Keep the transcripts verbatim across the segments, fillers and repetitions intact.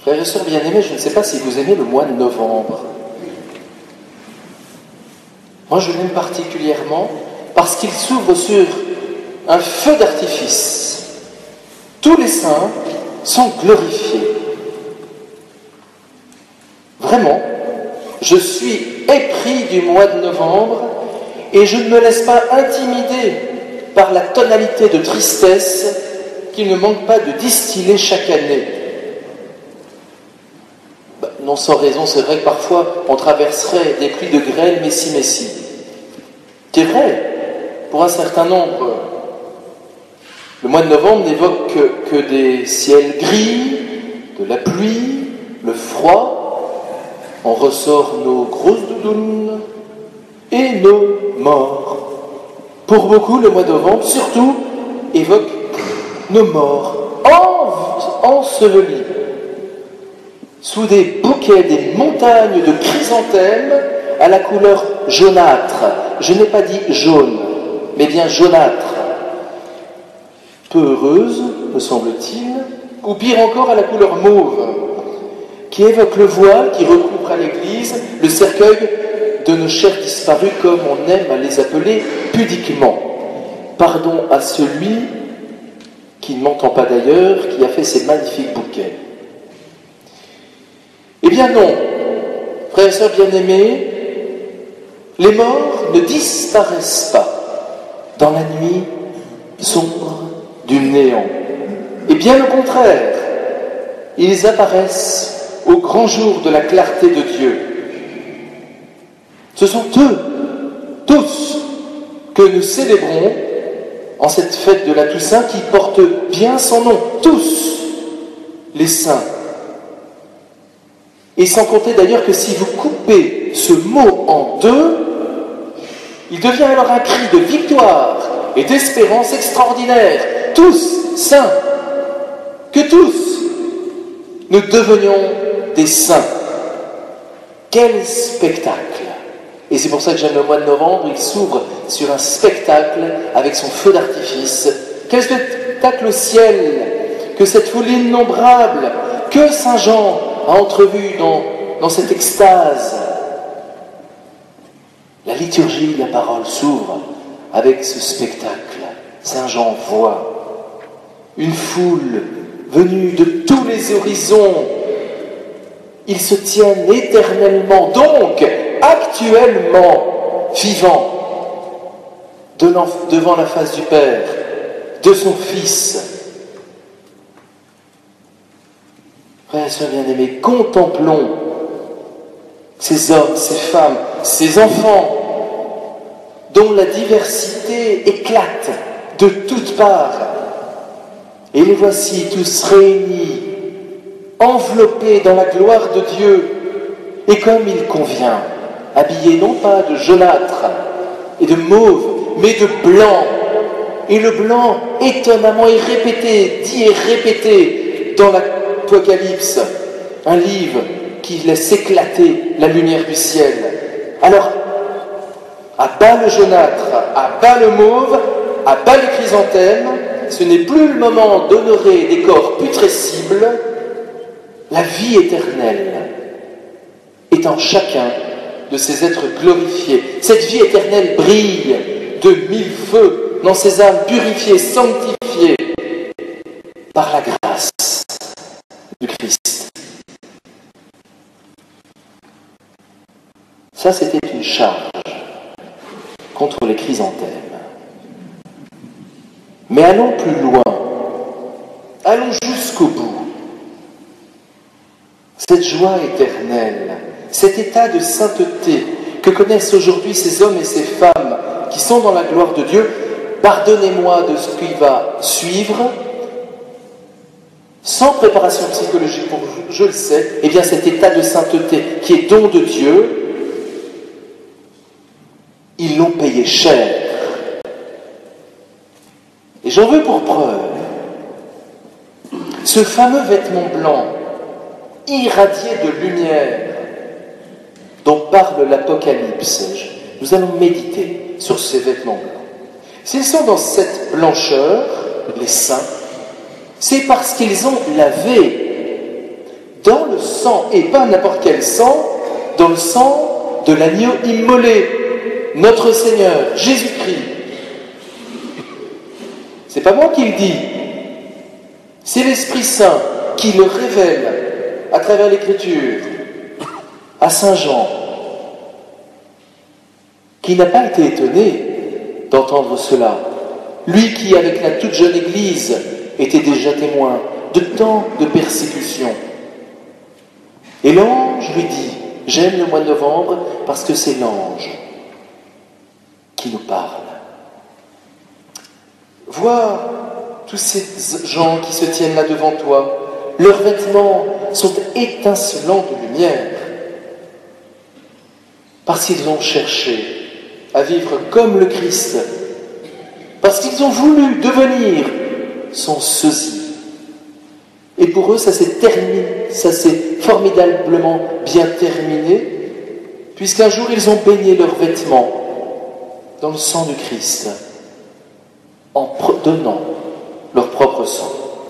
Frères et sœurs bien-aimés, je ne sais pas si vous aimez le mois de novembre. Moi, je l'aime particulièrement parce qu'il s'ouvre sur un feu d'artifice. Tous les saints sont glorifiés. Vraiment, je suis épris du mois de novembre et je ne me laisse pas intimider par la tonalité de tristesse qu'il ne manque pas de distiller chaque année. Ben, non sans raison, c'est vrai que parfois on traverserait des pluies de grêle, messi, messi. C'est vrai, pour un certain nombre, le mois de novembre n'évoque que, que des ciels gris, de la pluie, le froid. On ressort nos grosses doudounes et nos morts. Pour beaucoup, le mois de novembre, surtout, évoque nos morts en, ensevelis sous des bouquets, des montagnes de chrysanthèmes à la couleur jaunâtre. Je n'ai pas dit jaune, mais bien jaunâtre. Peu heureuse, me semble-t-il, ou pire encore à la couleur mauve, qui évoque le voile qui recouvre à l'église le cercueil de nos chers disparus, comme on aime à les appeler pudiquement. Pardon à celui qui ne m'entend pas d'ailleurs, qui a fait ces magnifiques bouquets. Eh bien non, frères et sœurs bien-aimés, les morts ne disparaissent pas dans la nuit sombre du néant. Et bien au contraire, ils apparaissent au grand jour de la clarté de Dieu. Ce sont eux, tous, que nous célébrons en cette fête de la Toussaint qui porte bien son nom, tous les saints. Et sans compter d'ailleurs que si vous coupez ce mot en deux, il devient alors un cri de victoire et d'espérance extraordinaire. Tous saints, que tous nous devenions des saints. Quel spectacle! Et c'est pour ça que j'aime le mois de novembre, il s'ouvre sur un spectacle avec son feu d'artifice. Quel spectacle au ciel! Que cette foule innombrable, que Saint Jean a entrevu dans, dans cette extase. La liturgie, la parole s'ouvre avec ce spectacle. Saint Jean voit une foule venue de tous les horizons. Ils se tiennent éternellement, donc actuellement vivants, devant la face du Père, de son Fils. Frères et sœurs bien-aimés, contemplons ces hommes, ces femmes, ces enfants dont la diversité éclate de toutes parts. Et les voici tous réunis, enveloppés dans la gloire de Dieu, et comme il convient, habillés non pas de jaunâtre et de mauve, mais de blanc. Et le blanc, étonnamment, est répété, dit et répété dans l'Apocalypse, un livre qui laisse éclater la lumière du ciel. Alors, à bas le jaunâtre, à bas le mauve, à bas les chrysanthèmes, ce n'est plus le moment d'honorer des corps putrescibles. La vie éternelle est en chacun de ces êtres glorifiés. Cette vie éternelle brille de mille feux dans ces âmes purifiées, sanctifiées par la grâce du Christ. Ça, c'était une charge contre les chrysanthèmes. Mais allons plus loin, allons jusqu'au bout. Cette joie éternelle, cet état de sainteté que connaissent aujourd'hui ces hommes et ces femmes qui sont dans la gloire de Dieu, pardonnez-moi de ce qui va suivre, sans préparation psychologique pour vous, je le sais, eh bien cet état de sainteté qui est don de Dieu, ils l'ont payé cher. Et j'en veux pour preuve ce fameux vêtement blanc, irradié de lumière, dont parle l'Apocalypse. Nous allons méditer sur ces vêtements blancs. S'ils sont dans cette blancheur, les saints, c'est parce qu'ils ont lavé dans le sang, et pas n'importe quel sang, dans le sang de l'agneau immolé, notre Seigneur, Jésus-Christ. C'est pas moi qui le dis, c'est l'Esprit Saint qui le révèle à travers l'Écriture à Saint Jean, qui n'a pas été étonné d'entendre cela. Lui qui, avec la toute jeune Église, était déjà témoin de tant de persécutions. Et l'ange lui dit, j'aime le mois de novembre parce que c'est l'ange qui nous parle. Vois tous ces gens qui se tiennent là devant toi, leurs vêtements sont étincelants de lumière, parce qu'ils ont cherché à vivre comme le Christ, parce qu'ils ont voulu devenir son sosie. Et pour eux, ça s'est terminé, ça s'est formidablement bien terminé, puisqu'un jour ils ont baigné leurs vêtements dans le sang du Christ, en donnant leur propre sang.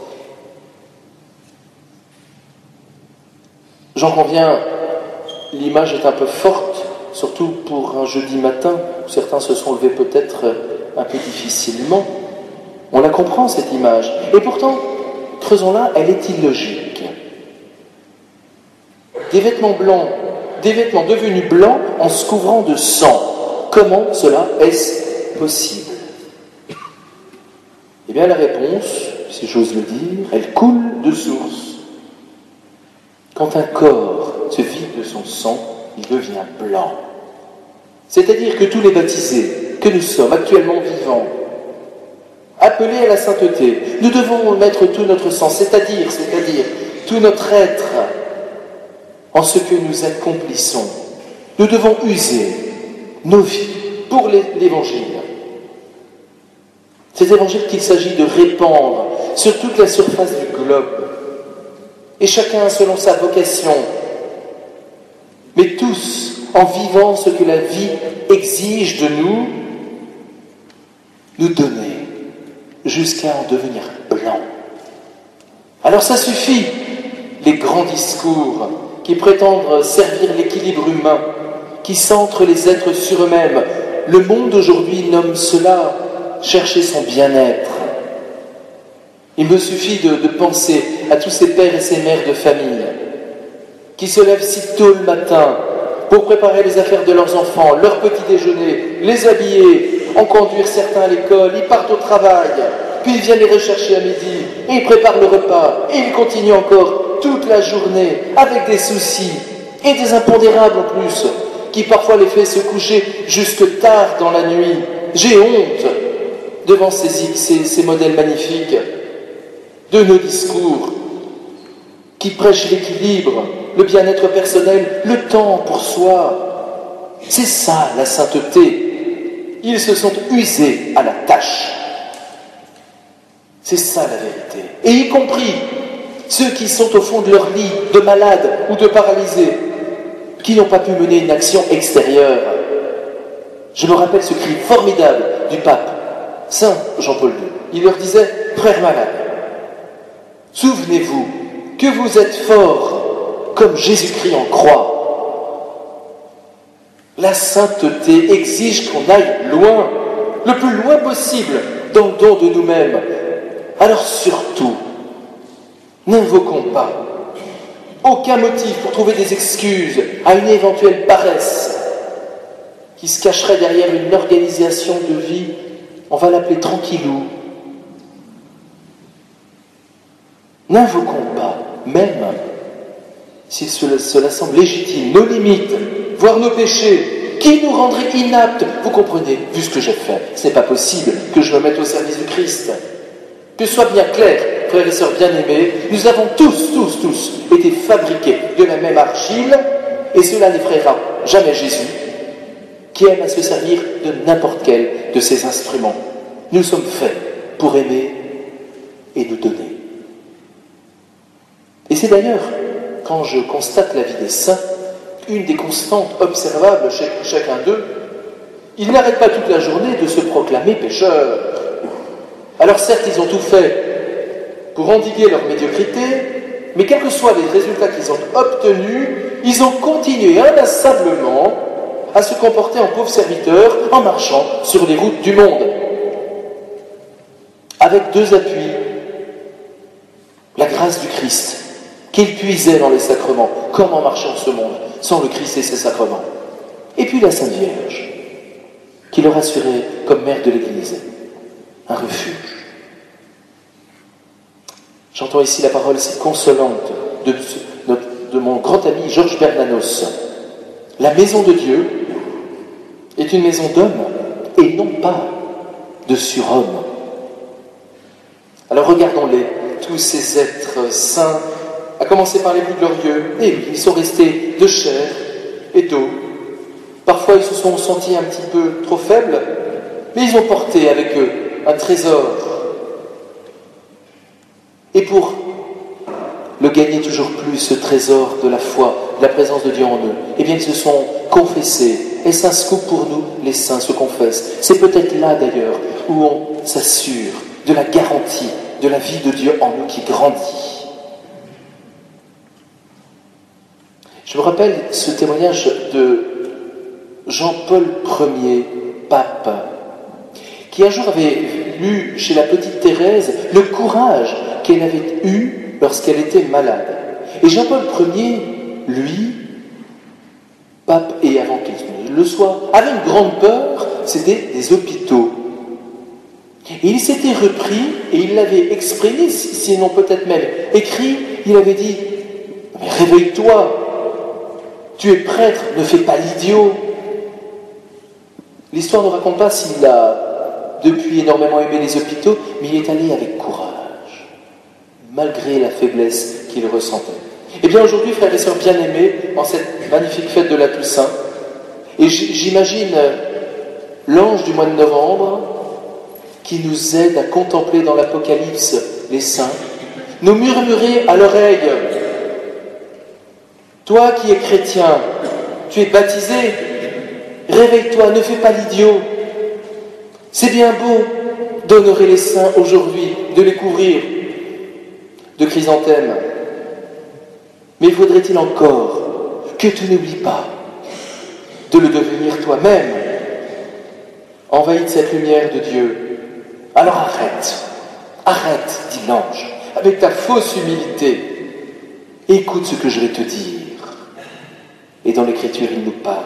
J'en conviens, l'image est un peu forte, surtout pour un jeudi matin, où certains se sont levés peut-être un peu difficilement. On la comprend, cette image. Et pourtant, creusons-la, elle est illogique. Des vêtements blancs, des vêtements devenus blancs en se couvrant de sang. Comment cela est-ce possible? Eh bien, la réponse, si j'ose le dire, elle coule de source. Quand un corps se vide de son sang, il devient blanc. C'est-à-dire que tous les baptisés que nous sommes actuellement vivants, appelés à la sainteté, nous devons mettre tout notre sang, c'est-à-dire, c'est-à-dire tout notre être en ce que nous accomplissons. Nous devons user nos vies pour l'Évangile. Cet Évangile qu'il s'agit de répandre sur toute la surface du globe, et chacun selon sa vocation, mais tous en vivant ce que la vie exige de nous, nous donner jusqu'à en devenir blanc. Alors ça suffit, les grands discours qui prétendent servir l'équilibre humain, qui centrent les êtres sur eux-mêmes. Le monde aujourd'hui nomme cela chercher son bien-être. Il me suffit de, de penser à tous ces pères et ces mères de famille qui se lèvent si tôt le matin pour préparer les affaires de leurs enfants, leur petit déjeuner, les habiller, en conduire certains à l'école, ils partent au travail, puis ils viennent les rechercher à midi, et ils préparent le repas, et ils continuent encore toute la journée avec des soucis et des impondérables en plus, qui parfois les fait se coucher jusque tard dans la nuit. J'ai honte devant ces, ces, ces modèles magnifiques de nos discours qui prêchent l'équilibre, le bien-être personnel, le temps pour soi. C'est ça la sainteté. Ils se sont usés à la tâche. C'est ça la vérité. Et y compris ceux qui sont au fond de leur lit, de malades ou de paralysés, qui n'ont pas pu mener une action extérieure. Je me rappelle ce cri formidable du pape, Saint Jean-Paul deux. Il leur disait, frères malades, souvenez-vous que vous êtes forts comme Jésus-Christ en croix. La sainteté exige qu'on aille loin, le plus loin possible, dans le don de nous-mêmes. Alors surtout, n'invoquons pas aucun motif pour trouver des excuses à une éventuelle paresse qui se cacherait derrière une organisation de vie, on va l'appeler tranquillou. N'invoquons pas, même si cela, cela semble légitime, nos limites, voire nos péchés, qui nous rendraient inaptes. Vous comprenez, vu ce que j'ai fait, ce n'est pas possible que je me mette au service du Christ. Que ce soit bien clair, frères et sœurs bien-aimés, nous avons tous, tous, tous été fabriqués de la même argile, et cela n'effraiera jamais Jésus, qui aime à se servir de n'importe quel de ces instruments. Nous sommes faits pour aimer et nous donner. Et c'est d'ailleurs, quand je constate la vie des saints, une des constantes observables chez chacun d'eux, ils n'arrêtent pas toute la journée de se proclamer pécheurs. Alors certes, ils ont tout fait pour endiguer leur médiocrité, Mais quels que soient les résultats qu'ils ont obtenus, ils ont continué inlassablement à se comporter en pauvres serviteurs en marchant sur les routes du monde. Avec deux appuis. La grâce du Christ, qu'ils puisaient dans les sacrements. Comment marcher en ce monde sans le Christ et ses sacrements? Et puis la Sainte Vierge, qui leur assurait, comme mère de l'Église, un refuge. J'entends ici la parole si consolante de, de, de mon grand ami Georges Bernanos. La maison de Dieu est une maison d'hommes et non pas de surhommes. Alors regardons-les, tous ces êtres saints, à commencer par les plus glorieux. Et ils sont restés de chair et d'eau. Parfois ils se sont sentis un petit peu trop faibles, mais ils ont porté avec eux un trésor. Et pour le gagner toujours plus, ce trésor de la foi, de la présence de Dieu en eux, eh bien ils se sont confessés. Et c'est un scoop pour nous, les saints se confessent. C'est peut-être là d'ailleurs où on s'assure de la garantie de la vie de Dieu en nous qui grandit. Je me rappelle ce témoignage de Jean-Paul Ier, pape, qui un jour avait lu chez la petite Thérèse le courage qu'elle avait eu lorsqu'elle était malade. Et Jean-Paul Ier, lui, pape et avant qu'il le soit, avait une grande peur, c'était des hôpitaux. Et il s'était repris et il l'avait exprimé, sinon peut-être même écrit, il avait dit « Mais réveille-toi, tu es prêtre, ne fais pas l'idiot ». L'histoire ne raconte pas s'il a depuis énormément aimé les hôpitaux, mais il est allé avec courage, malgré la faiblesse qu'il ressentait. Eh bien aujourd'hui, frères et sœurs bien-aimés, en cette magnifique fête de la Toussaint, et j'imagine l'ange du mois de novembre qui nous aide à contempler dans l'Apocalypse les saints, nous murmurer à l'oreille « Toi qui es chrétien, tu es baptisé, réveille-toi, ne fais pas l'idiot. C'est bien beau d'honorer les saints aujourd'hui, de les couvrir de chrysanthèmes. Mais faudrait-il encore que tu n'oublies pas de le devenir toi-même, envahi de cette lumière de Dieu. Alors arrête, arrête, dit l'ange, avec ta fausse humilité. Écoute ce que je vais te dire. Et dans l'Écriture, il nous parle.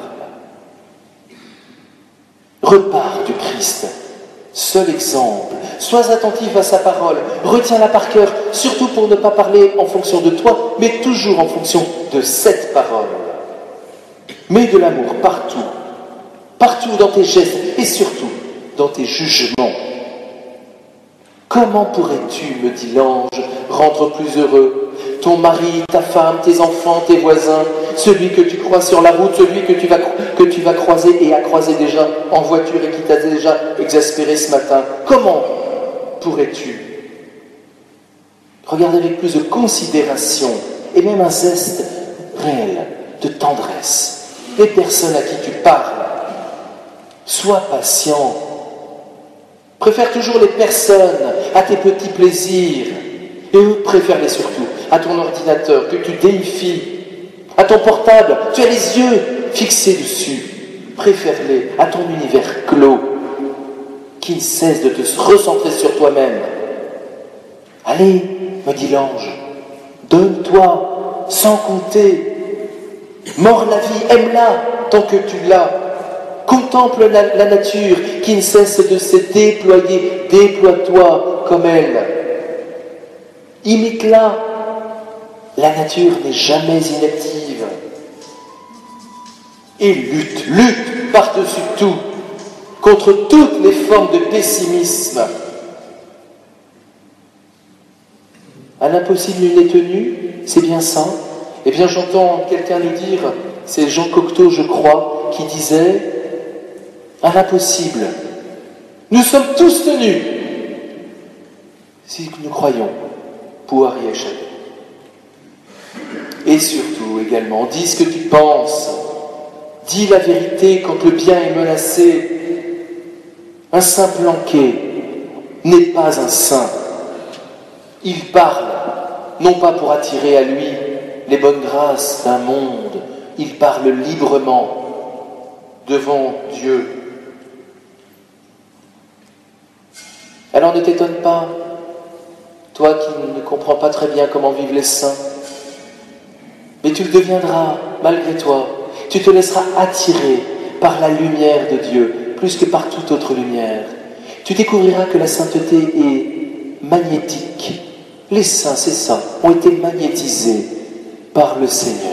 Repars du Christ, seul exemple. Sois attentif à sa parole, retiens-la par cœur, surtout pour ne pas parler en fonction de toi, mais toujours en fonction de cette parole. Mets de l'amour partout, partout dans tes gestes et surtout dans tes jugements. Comment pourrais-tu, me dit l'ange, rendre plus heureux ton mari, ta femme, tes enfants, tes voisins, celui que tu croises sur la route, celui que tu vas, que tu vas croiser et as croisé déjà en voiture et qui t'a déjà exaspéré ce matin? Comment pourrais-tu regarder avec plus de considération et même un zeste réel de tendresse les personnes à qui tu parles? Sois patient. Préfère toujours les personnes à tes petits plaisirs. Et préfère-les surtout à ton ordinateur que tu déifies, à ton portable, tu as les yeux fixés dessus. Préfère-les à ton univers clos qui ne cesse de te recentrer sur toi-même. Allez, me dit l'ange, donne-toi sans compter. Mords la vie, aime-la tant que tu l'as. Contemple la, la nature qui ne cesse de se déployer. Déploie-toi comme elle. Imite-la. La nature n'est jamais inactive. Et lutte, lutte par-dessus tout contre toutes les formes de pessimisme. À l'impossible nul n'est tenu, c'est bien ça. Eh bien, j'entends quelqu'un nous dire, c'est Jean Cocteau, je crois, qui disait « À l'impossible, nous sommes tous tenus, si nous croyons pouvoir y échapper. » Et surtout, également, dis ce que tu penses. Dis la vérité quand le bien est menacé. Un saint planqué n'est pas un saint. Il parle non pas pour attirer à lui les bonnes grâces d'un monde. Il parle librement devant Dieu. Alors ne t'étonne pas, toi qui ne comprends pas très bien comment vivent les saints, mais tu le deviendras malgré toi. Tu te laisseras attirer par la lumière de Dieu, plus que par toute autre lumière. Tu découvriras que la sainteté est magnétique. Les saints, c'est ça, ont été magnétisés par le Seigneur.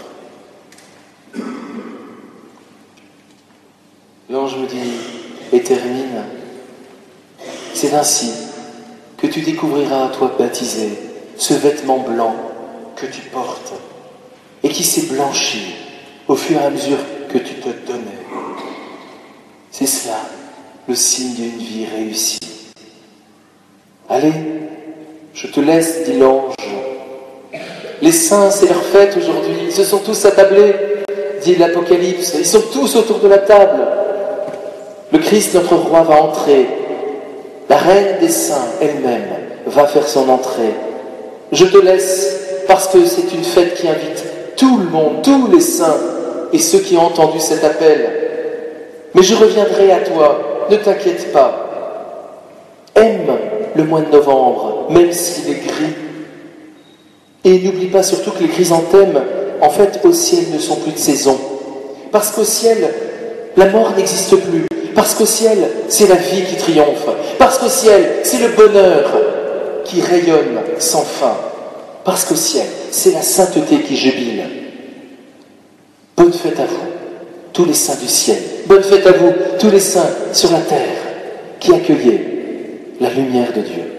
L'ange me dit et termine, c'est ainsi que tu découvriras, toi baptisé, ce vêtement blanc que tu portes et qui s'est blanchi au fur et à mesure que tu te donnais. C'est cela, le signe d'une vie réussie. Allez, je te laisse, dit l'ange. Les saints, c'est leur fête aujourd'hui. Ils se sont tous attablés, dit l'Apocalypse. Ils sont tous autour de la table. Le Christ, notre roi, va entrer. La reine des saints elle-même va faire son entrée. Je te laisse parce que c'est une fête qui invite tout le monde, tous les saints et ceux qui ont entendu cet appel. Mais je reviendrai à toi, ne t'inquiète pas. Aime le mois de novembre, même s'il est gris. Et n'oublie pas surtout que les chrysanthèmes, en fait, au ciel ne sont plus de saison. Parce qu'au ciel, la mort n'existe plus. Parce qu'au ciel, c'est la vie qui triomphe. Parce qu'au ciel, c'est le bonheur qui rayonne sans fin. Parce qu'au ciel, c'est la sainteté qui jubile. Bonne fête à vous, tous les saints du ciel. Bonne fête à vous, tous les saints sur la terre, qui accueillez la lumière de Dieu.